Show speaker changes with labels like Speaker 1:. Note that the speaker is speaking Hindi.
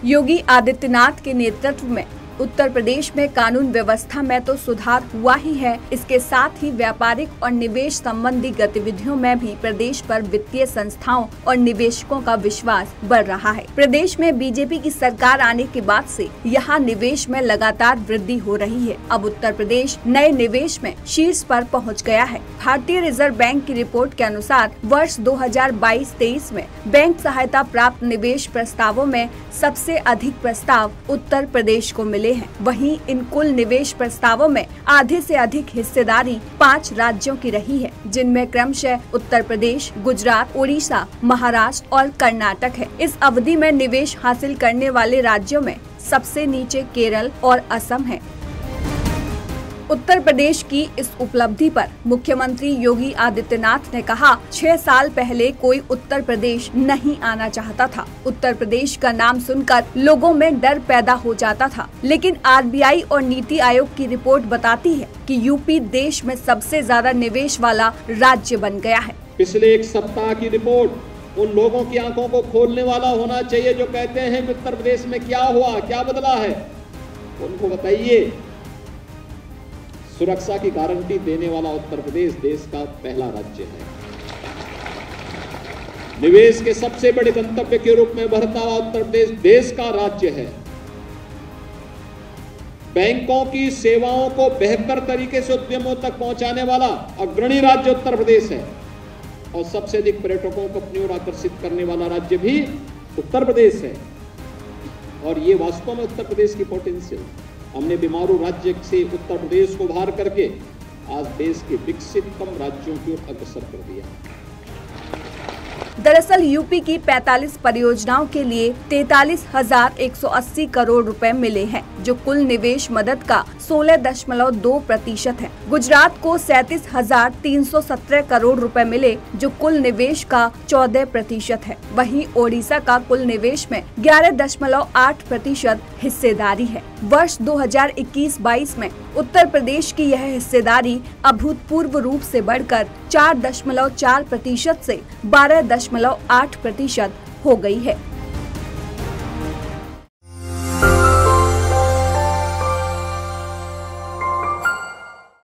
Speaker 1: योगी आदित्यनाथ के नेतृत्व में उत्तर प्रदेश में कानून व्यवस्था में तो सुधार हुआ ही है, इसके साथ ही व्यापारिक और निवेश संबंधी गतिविधियों में भी प्रदेश पर वित्तीय संस्थाओं और निवेशकों का विश्वास बढ़ रहा है। प्रदेश में बीजेपी की सरकार आने के बाद से यहाँ निवेश में लगातार वृद्धि हो रही है। अब उत्तर प्रदेश नए निवेश में शीर्ष पर पहुँच गया है। भारतीय रिजर्व बैंक की रिपोर्ट के अनुसार वर्ष 2022-23 में बैंक सहायता प्राप्त निवेश प्रस्तावों में सबसे अधिक प्रस्ताव उत्तर प्रदेश को मिले हैं। वहीं इन कुल निवेश प्रस्तावों में आधे से अधिक हिस्सेदारी 5 राज्यों की रही है, जिनमें क्रमशः उत्तर प्रदेश, गुजरात, ओडिशा, महाराष्ट्र और कर्नाटक है। इस अवधि में निवेश हासिल करने वाले राज्यों में सबसे नीचे केरल और असम है। उत्तर प्रदेश की इस उपलब्धि पर मुख्यमंत्री योगी आदित्यनाथ ने कहा, 6 साल पहले कोई उत्तर प्रदेश नहीं आना चाहता था। उत्तर प्रदेश का नाम सुनकर लोगों में डर पैदा हो जाता था, लेकिन आरबीआई और नीति आयोग की रिपोर्ट बताती है कि यूपी देश में सबसे ज्यादा निवेश वाला राज्य बन गया है।
Speaker 2: पिछले एक सप्ताह की रिपोर्ट उन लोगों की आंखों को खोलने वाला होना चाहिए जो कहते हैं कि उत्तर प्रदेश में क्या हुआ, क्या बदला है। उनको बताइए, सुरक्षा की गारंटी देने वाला उत्तर प्रदेश देश का पहला राज्य है। निवेश के सबसे बड़े गंतव्य के रूप में उभरता हुआ उत्तर प्रदेश देश का राज्य है। बैंकों की सेवाओं को बेहतर तरीके से उद्यमों तक पहुंचाने वाला अग्रणी राज्य उत्तर प्रदेश है और सबसे अधिक पर्यटकों को अपनी ओर आकर्षित करने वाला राज्य भी उत्तर प्रदेश है। और ये वास्तव में उत्तर प्रदेश की पोटेंशियल, हमने बीमारू राज्य से उत्तर प्रदेश को बाहर करके आज देश के विकसिततम राज्यों की ओर अग्रसर कर दिया।
Speaker 1: दरअसल यूपी की 45 परियोजनाओं के लिए 43,180 करोड़ रुपए मिले हैं, जो कुल निवेश मदद का 16.2% है। गुजरात को 37,317 करोड़ रुपए मिले, जो कुल निवेश का 14% है। वहीं ओडिशा का कुल निवेश में 11.8% हिस्सेदारी है। वर्ष 2021-22 में उत्तर प्रदेश की यह हिस्सेदारी अभूतपूर्व रूप से बढ़कर 4.4% से 12.8% हो गई है।